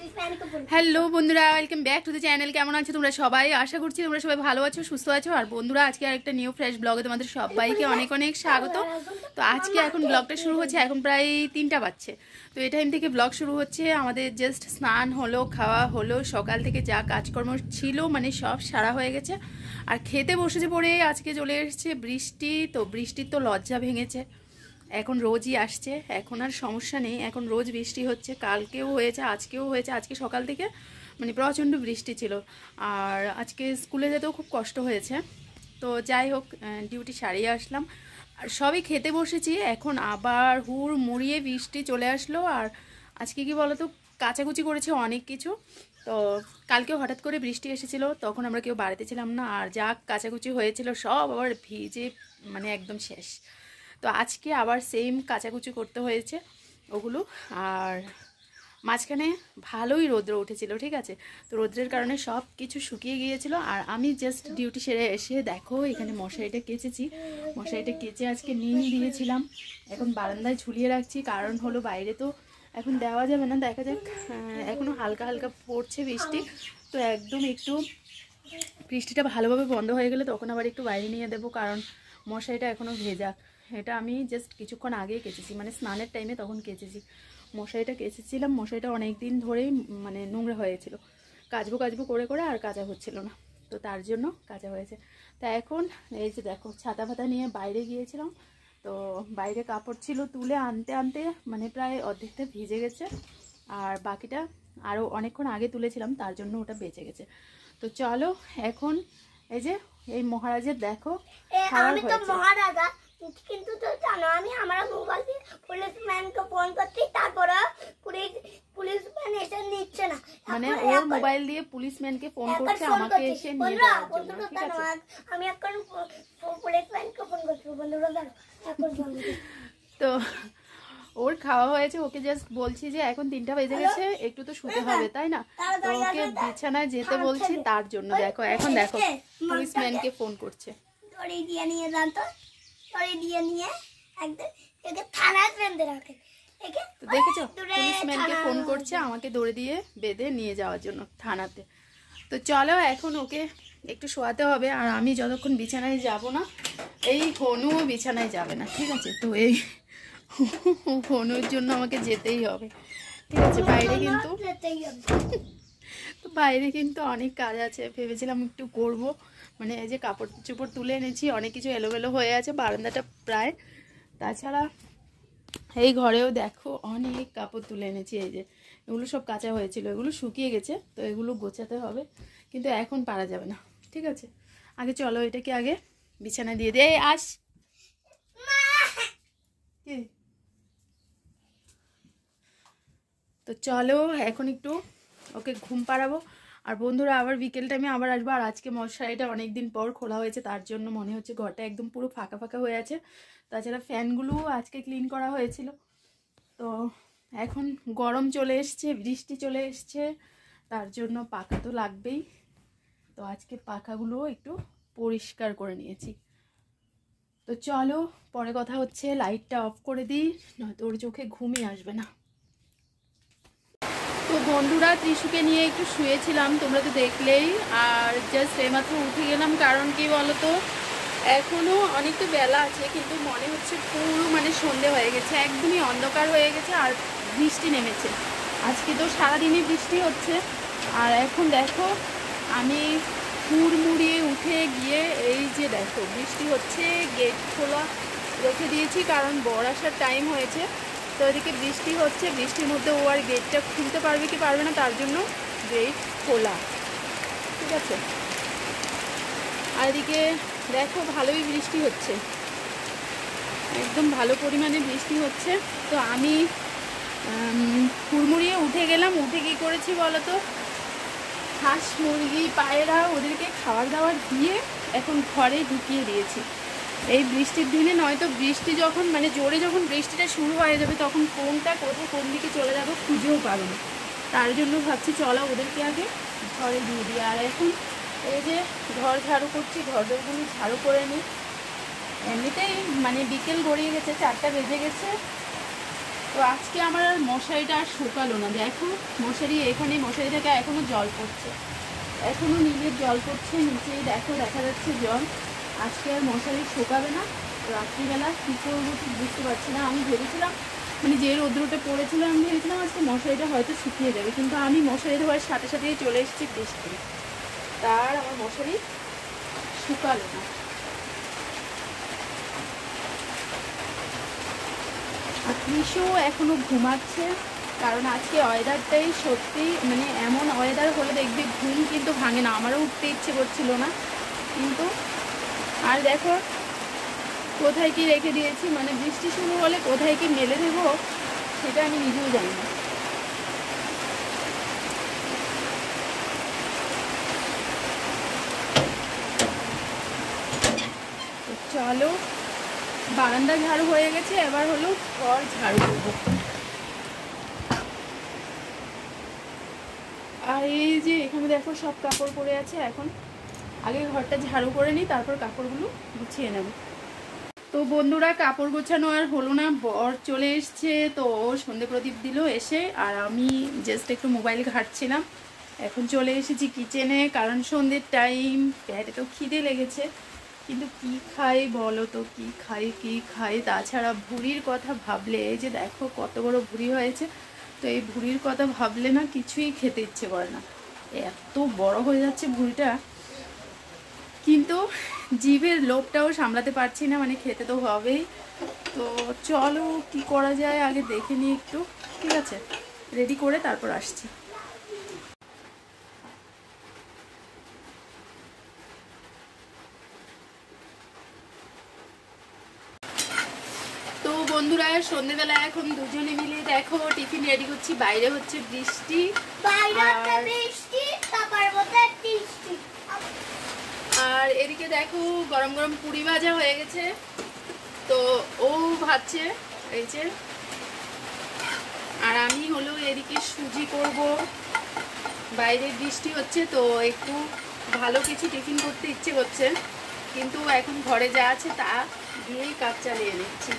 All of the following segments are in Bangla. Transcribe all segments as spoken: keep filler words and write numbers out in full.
হ্যালো বন্ধুরা, welcome back to the channel. কেমন আছো তোমরা সবাই? আশা করছি তোমরা সবাই ভালো আছো, সুস্থ আছো। আর বন্ধুরা, আজকে আরেকটা নিউ ফ্রেশ ব্লগে তোমাদের সবাইকে অনেক অনেক স্বাগত। তো আজকে এখন ব্লগটা শুরু হচ্ছে, এখন প্রায় তিনটা বাজছে। তো এই টাইম থেকে ব্লগ শুরু হচ্ছে। আমাদের জাস্ট স্নান হলো, খাওয়া হলো, সকাল থেকে যা কাজকর্ম ছিল মানে সব সারা হয়ে গেছে। আর খেতে বসেছে পড়ে আজকে চলে এসেছে বৃষ্টি। তো বৃষ্টির তো লজ্জা ভেঙেছে, এখন রোজই আসছে, এখন আর সমস্যা নেই। এখন রোজ বৃষ্টি হচ্ছে, কালকেও হয়েছে, আজকেও হয়েছে। আজকে সকাল থেকে মানে প্রচণ্ড বৃষ্টি ছিল, আর আজকে স্কুলে যেতেও খুব কষ্ট হয়েছে। তো যাই হোক, ডিউটি সারিয়ে আসলাম আর সবই খেতে বসেছি। এখন আবার হুড় মুড়িয়ে বৃষ্টি চলে আসলো। আর আজকে কি বলতো, কাচাকুচি করেছে অনেক কিছু। তো কালকেও হঠাৎ করে বৃষ্টি এসেছিলো, তখন আমরা কেউ বাড়িতে ছিলাম না। আর যা কাচাকুচি হয়েছিল সব আবার ভিজে মানে একদম শেষ। তো আজকে আবার সেম কাচাকুচি করতে হয়েছে ওগুলো। আর মাঝখানে ভালোই রৌদ্র উঠেছিল, ঠিক আছে। তো রৌদ্রের কারণে সব কিছু শুকিয়ে গিয়েছিল। আর আমি জাস্ট ডিউটি সেরে এসে দেখো এখানে মশারিটা কেচেছি। মশারিটা কেচে আজকে নিয়ে দিয়েছিলাম, এখন বারান্দায় ঝুলিয়ে রাখছি। কারণ হলো বাইরে তো এখন দেওয়া যাবে না, দেখা যাক। এখনও হালকা হালকা পড়ছে বৃষ্টি, তো একদম একটু বৃষ্টিটা ভালোভাবে বন্ধ হয়ে গেলে তখন আবার একটু বাইরে নিয়ে দেবো, কারণ মশারিটা এখনও ভেজা। এটা আমি জাস্ট কিছুক্ষণ আগেই কেচেছি, মানে স্নানের টাইমে তখন কেচেছি। মশারিটা কেচেছিলাম, মশারিটা অনেক দিন ধরেই মানে নোংরা হয়েছিল, কাচবো কাচবো করে করে আর কাচা হচ্ছিল না, তো তার জন্য কাচা হয়েছে। তা এখন এই যে দেখো, ছাতা ফাতা নিয়ে বাইরে গিয়েছিলাম। তো বাইরে কাপড় ছিল, তুলে আনতে আনতে মানে প্রায় অর্ধেকটা ভিজে গেছে, আর বাকিটা আরও অনেকক্ষণ আগে তুলেছিলাম, তার জন্য ওটা বেঁচে গেছে। তো চলো এখন এই যে এই মহারাজের দেখো খাবার হয়েছে। কিন্তু তো জানো, আমি আমার মোবাইল দিয়ে পুলিশম্যানকে ফোন করছি, তারপরে পুলিশ পুলিশম্যান এসে নিচ্ছে না। মানে ওর মোবাইল দিয়ে পুলিশম্যানকে ফোন করছে, আমাকে এসে নিয়ে যাওয়ার জন্য, ঠিক আছে। আমি এখন পুলিশম্যানকে ফোন করছি, বন্ধুরা জানো এখন ফোন করছি। তো ওর খাওয়া হয়েছে, ওকে জাস্ট বলছি যে এখন তিনটা বেজে গেছে, একটু তো শুতে হবে, তাই না। তো ওকে বিছানায় যেতে বলছি, তার জন্য দেখো এখন দেখো পুলিশম্যানকে ফোন করছে। দড়ি দিয়ে নিয়ে যান তো, দড়ি দিয়ে নিয়ে একদম একে থানায় বেঁধে রাখে। তো দেখেছো, পুলিশম্যানকে ফোন করছে আমাকে দড়ি দিয়ে বেঁধে নিয়ে যাওয়ার জন্য থানাতে। তো চলো এখন ওকে একটু শোয়াতে হবে। আর আমি যতক্ষণ বিছানায় যাব না, এই হনুও বিছানায় যাবে না, ঠিক আছে। তো এই হনুর জন্য আমাকে যেতেই হবে, ঠিক আছে। বাইরে কিন্তু তো বাইরে কিন্তু অনেক কাজ আছে, ভেবেছিলাম একটু করব। মানে এই যে কাপড় চোপড় তুলে এনেছি, অনেক কিছু এলোমেলো হয়ে আছে বারান্দাটা প্রায়। তাছাড়া এই ঘরেও দেখো অনেক কাপড় তুলে এনেছি, এই যে এগুলো সব কাঁচা হয়েছিল, এগুলো শুকিয়ে গেছে, তো এগুলো গোছাতে হবে, কিন্তু এখন পারা যাবে না, ঠিক আছে। আগে চলো এটাকে আগে বিছানায় দিয়ে দে। আস কি, তো চলো এখন একটু ওকে ঘুম পাড়াবো। আর বন্ধুরা, আবার বিকেল টাইমে আবার আসবো। আর আজকে মশারিটা অনেকদিন পর খোলা হয়েছে, তার জন্য মনে হচ্ছে ঘরটা একদম পুরো ফাঁকা ফাঁকা হয়ে আছে। তাছাড়া ফ্যানগুলো আজকে ক্লিন করা হয়েছিল। তো এখন গরম চলে এসছে, বৃষ্টি চলে এসছে, তার জন্য পাখা তো লাগবেই। তো আজকে পাখাগুলো একটু পরিষ্কার করে নিয়েছি। তো চলো পরে কথা হচ্ছে, লাইটটা অফ করে দিই, নয়তো ওর চোখে ঘুমই আসবে না। তো বন্ধুরা, ত্রিশুকে নিয়ে একটু শুয়েছিলাম, তোমরা তো দেখলেই। আর জাস্ট এইমাত্র উঠে গেলাম, কারণ কি বলতো, এখনও অনেকটা বেলা আছে, কিন্তু মনে হচ্ছে পুরো মানে সন্ধে হয়ে গেছে, একদমই অন্ধকার হয়ে গেছে, আর বৃষ্টি নেমেছে। আজকে তো সারাদিনই বৃষ্টি হচ্ছে। আর এখন দেখো আমি হুড়মুড়িয়ে উঠে গিয়ে এই যে দেখো বৃষ্টি হচ্ছে, গেট খোলা রেখে দিয়েছি, কারণ বর আসার টাইম হয়েছে। তো এদিকে বৃষ্টি হচ্ছে, বৃষ্টির মধ্যে ও আর গেটটা খুলতে পারবে কি পারবে না, তার জন্য গেট খোলা, ঠিক আছে। আর এদিকে দেখো ভালোই বৃষ্টি হচ্ছে, একদম ভালো পরিমাণে বৃষ্টি হচ্ছে। তো আমি হুড়মুড়িয়ে উঠে গেলাম। উঠে কী করেছি বলো তো, হাঁস মুরগি পায়রা ওদেরকে খাবার দাবার দিয়ে এখন ঘরে ঢুকিয়ে দিয়েছি এই বৃষ্টির দিনে। নয়তো বৃষ্টি যখন মানে জোরে যখন বৃষ্টিটা শুরু হয়ে যাবে, তখন কোনটা কোথায় কোন দিকে চলে যাবো খুঁজেও পারো না, তার জন্য ভাবছি চলো ওদেরকে আগে ঘরে দিয়ে দিই। আর এখন এই যে ঘর ঝাড়ু করছি, ঘরগুলো ঝাড়ু করে নিই। এমনিতেই মানে বিকেল গড়িয়ে গেছে, চারটা বেজে গেছে, তো আজকে আমার আর মশারিটা আর শুকালো না, দেখো মশারি এখানে মশারি থেকে এখনো জল পড়ছে, এখনো নীলের জল পড়ছে নিচেই, দেখো দেখা যাচ্ছে জল। আজকে আর মশারি শুকাবে না, রাত্রিবেলা কী করবো ঠিক বুঝতে পারছি না। আমি ভেবেছিলাম মানে যে রৌদ্রটা পড়েছিল আমি ভেবেছিলাম আজকে মশারিটা হয়তো শুকিয়ে যাবে, কিন্তু আমি মশারি ধোয়ার সাথে সাথেই চলে এসেছি বৃষ্টি, তার আমার মশারি শুকালো না। আর কৃষও এখনো ঘুমাচ্ছে, কারণ আজকে ওয়েদারটাই সত্যি মানে এমন ওয়েদার হলে দেখবি ঘুম কিন্তু ভাঙে না। আমারও উঠতে ইচ্ছে করছিল না, কিন্তু আর দেখো কোথায় কি রেখে দিয়েছি, মানে বৃষ্টি শুরু হলে কোথায় কি মেলে দেবো সেটা আমি নিজেও জানি না। চলো, বারান্দা ঝাড়ু হয়ে গেছে, এবার হলো ঘর ঝাড়ু করবো। আর এই যে এখানে দেখো সব কাপড় পরে আছে, এখন আগে ঘরটা ঝাড়ু করে নিই, তারপর কাপড়গুলো গুছিয়ে নেব। তো বন্ধুরা কাপড় গোছানো আর হলো না, বর চলে এসছে, তো সন্ধে প্রদীপ দিল এসে, আর আমি জাস্ট একটু মোবাইল ঘাঁটছিলাম। এখন চলে এসেছি কিচেনে, কারণ সন্ধ্যের টাইম, পেটে তো খিদে লেগেছে, কিন্তু কি খাই বলো তো, কি খাই কি খাই। তাছাড়া ভুঁড়ির কথা ভাবলে, এই যে দেখো কত বড় ভুঁড়ি হয়েছে, তো এই ভুঁড়ির কথা ভাবলে না কিছুই খেতে ইচ্ছে করে না, এত বড় হয়ে যাচ্ছে ভুঁড়িটা, কিন্তু জিভের লোভটাও সামলাতে পারছি না, মানে খেতে তো হবেই। তো চলো কি করা যায় আগে দেখে নিই একটু, ঠিক আছে, রেডি করে তারপর আসছি। তো বন্ধুরা সন্ধ্যেবেলা এখন দুজনে মিলে দেখো টিফিন রেডি করছি, বাইরে হচ্ছে বৃষ্টি, আর এদিকে দেখো গরম গরম পুরি ভাজা হয়ে গেছে, তো ও ভাজছে এই যে, আর আমি হলো এদিকে সুজি করব। বাইরে বৃষ্টি হচ্ছে তো একটু ভালো কিছু টিফিন করতে ইচ্ছে করছে, কিন্তু এখন ঘরে যা আছে তা দিয়েই কাজ চালিয়ে নিচ্ছি।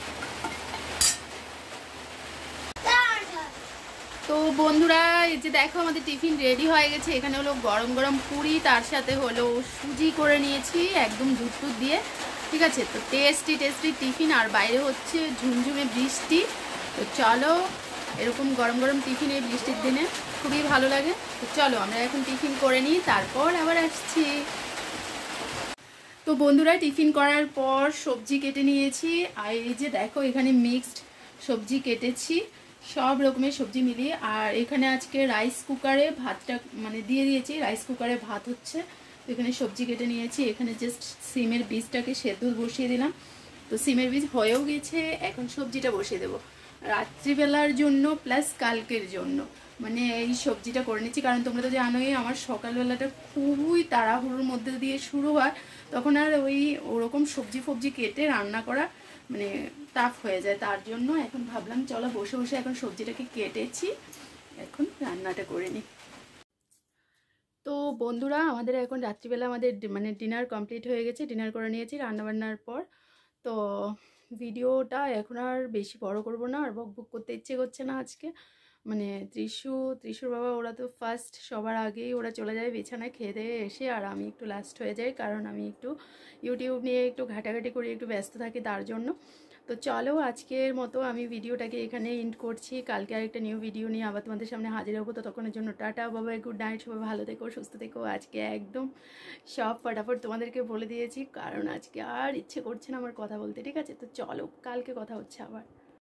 তো বন্ধুরা এই যে দেখো আমাদের টিফিন রেডি হয়ে গেছে, এখানে হলো গরম গরম পুরি, তার সাথে হলো সুজি করে নিয়েছি একদম দুধ টুধ দিয়ে, ঠিক আছে। তো টেস্টি টেস্টি টিফিন, আর বাইরে হচ্ছে ঝুমঝুমে বৃষ্টি। তো চলো, এরকম গরম গরম টিফিন এই বৃষ্টির দিনে খুবই ভালো লাগে। তো চলো আমরা এখন টিফিন করে নিই, তারপর আবার আসছি। তো বন্ধুরা টিফিন করার পর সবজি কেটে নিয়েছি, আর এই যে দেখো এখানে মিক্সড সবজি কেটেছি, সব রকমের সবজি মিলিয়ে। আর এখানে আজকে রাইস কুকারে ভাতটা মানে দিয়ে দিয়েছি, রাইস কুকারে ভাত হচ্ছে। তো এখানে সবজি কেটে নিয়েছি, এখানে জাস্ট সিমের বীজটাকে সেদ্ধ বসিয়ে দিলাম। তো সিমের বীজ হয়েও গেছে, এখন সবজিটা বসিয়ে দেবো রাত্রিবেলার জন্য প্লাস কালকের জন্য, মানে এই সবজিটা করে নিচ্ছি। কারণ তোমরা তো জানোই আমার সকালবেলাটা খুবই তাড়াহুড়োর মধ্যে দিয়ে শুরু হয়, তখন আর ওই ওরকম সবজি ফবজি কেটে রান্না করা মানে টাফ হয়ে যায়, তার জন্য এখন ভাবলাম চলো বসে বসে এখন সবজিটাকে কেটেছি, এখন রান্নাটা করে নিই। তো বন্ধুরা আমাদের এখন রাত্রিবেলা আমাদের মানে ডিনার কমপ্লিট হয়ে গেছে, ডিনার করে নিয়েছি রান্নাবান্নার পর। তো ভিডিওটা এখন আর বেশি বড় করব না, আর বক বক করতে ইচ্ছে করছে না আজকে। মানে ত্রিশু ত্রিশুর বাবা ওরা তো ফার্স্ট সবার আগেই ওরা চলে যায় বিছানায় খেয়ে দিয়ে এসে, আর আমি একটু লাস্ট হয়ে যাই, কারণ আমি একটু ইউটিউব নিয়ে একটু ঘাটাঘাটি করি, একটু ব্যস্ত থাকি তার জন্য। তো চলো আজকের মতো আমি ভিডিওটাকে এখানে এন্ড করছি, কালকে আরেকটা নিউ ভিডিও নিয়ে আবার তোমাদের সামনে হাজির হবো। তো তখনের জন্য টাটা বাবাই, গুড নাইট, সবাই ভালো থেকো সুস্থ থেকো। আজকে একদম সব ফটাফট তোমাদেরকে বলে দিয়েছি, কারণ আজকে আর ইচ্ছে করছে না আমার কথা বলতে, ঠিক আছে। তো চলো কালকে কথা হচ্ছে আবার।